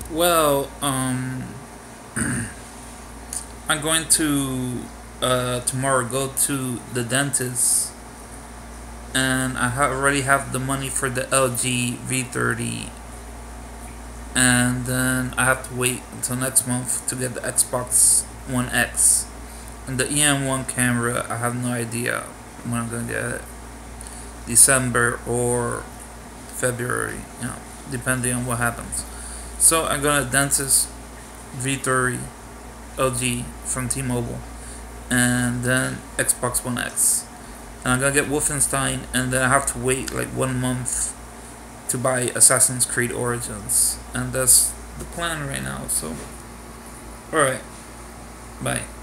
Well, I'm going to tomorrow go to the dentist, and already have the money for the LG V30, and then I have to wait until next month to get the Xbox One X. And the EM1 camera, I have no idea when I'm gonna get it. December or February, depending on what happens. So I'm gonna dentist V30 LG from T-Mobile, and then Xbox One X. And I'm gonna get Wolfenstein, and then I have to wait like 1 month to buy Assassin's Creed Origins, and that's the plan right now. So, alright, bye.